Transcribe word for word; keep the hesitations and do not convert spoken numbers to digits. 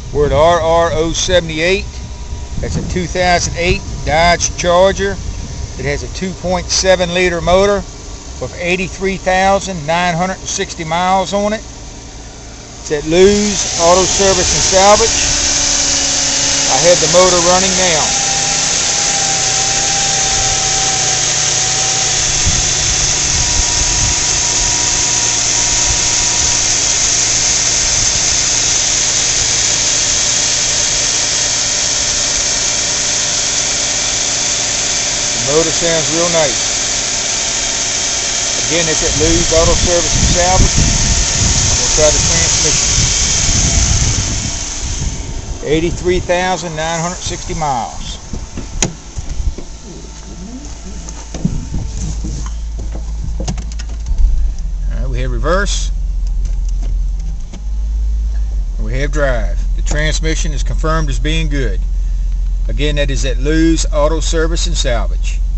We're at R R zero seven eight. That's a two thousand eight Dodge Charger. It has a two point seven liter motor with eighty-three thousand nine hundred sixty miles on it. It's at Lews Auto Service and Salvage. I have the motor running now. The motor sounds real nice. Again, it's at Lews Auto Service and Salvage. I'm going to try the transmission. eighty-three thousand nine hundred sixty miles. Alright, we have reverse. And we have drive. The transmission is confirmed as being good. Again, that is at Lews Auto Service and Salvage.